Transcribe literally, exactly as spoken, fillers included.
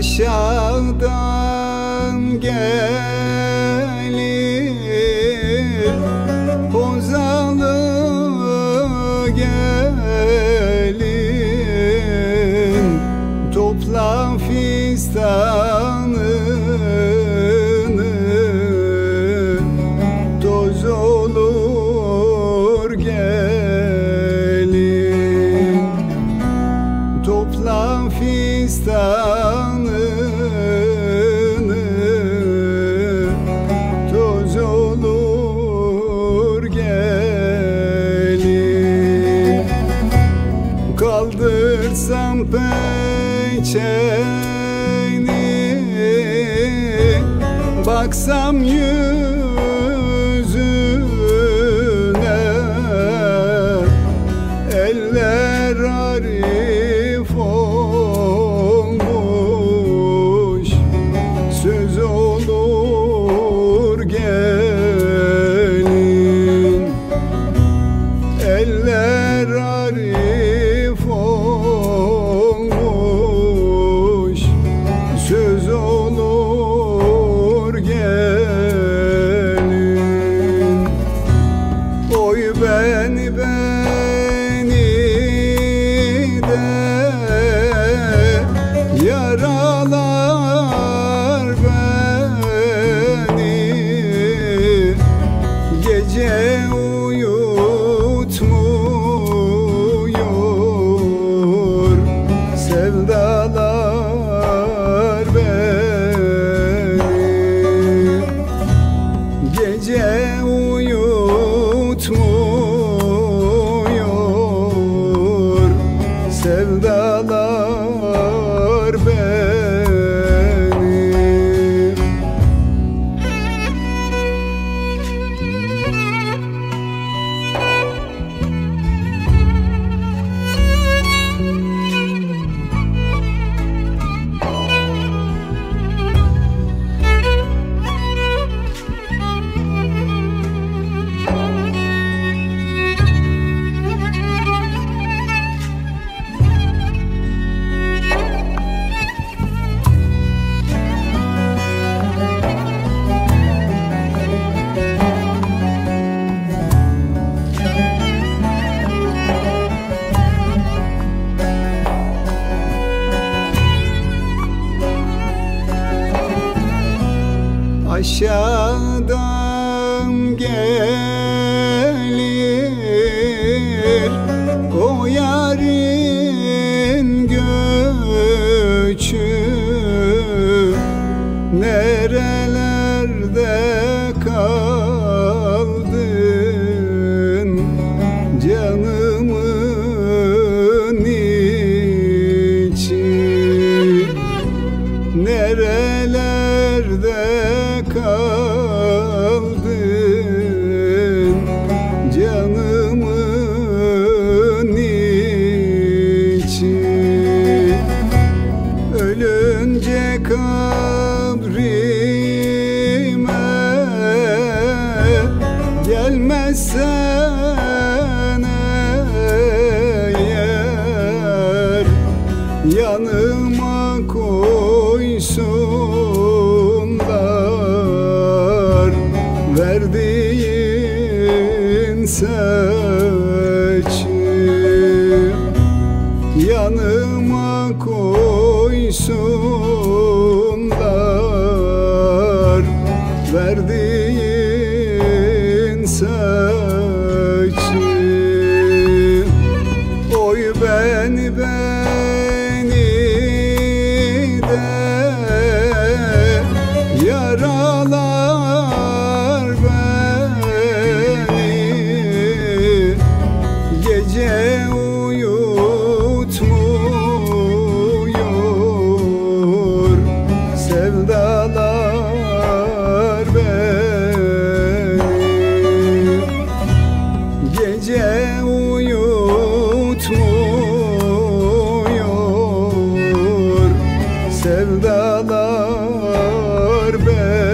Aşağıdan gelir Hozalı gelin, topla fistanını, toz olur gelin, topla fistanını, toz olur gelin. Kaldırsam peçeni, baksam yüzüne, eller arif olmuş, söz olur gelin. Eller arif olmuş, söz olur gelin. Oy beni beni de yaralar beni, gece uyutmuyor sevdalar beni, gece uyutmuyor sevdalar beni. Aşağıdan gelir o yarın göçü, nerelerde kaldın canımın içi, nerelerde kaldın canımın içi. Ölünce kabrime gelmezsen eğer, yanıma koysunlar verdiğin seçi, yanıma koysunlar verdiğin seçi. Oy beni beni de yaralar beni, gece uyutmuyor sevdalar beni, gece uyutmuyor sevdalar beni.